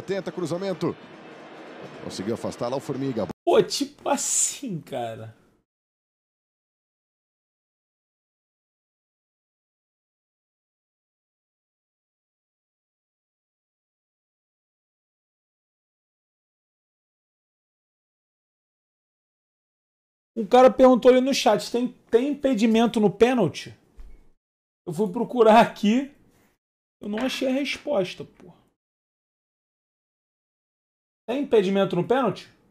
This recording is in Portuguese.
Tenta cruzamento. Conseguiu afastar lá o Formiga. Pô, tipo assim, cara. O cara perguntou ali no chat, tem impedimento no pênalti? Eu fui procurar aqui, eu não achei a resposta, pô. Tem impedimento no pênalti?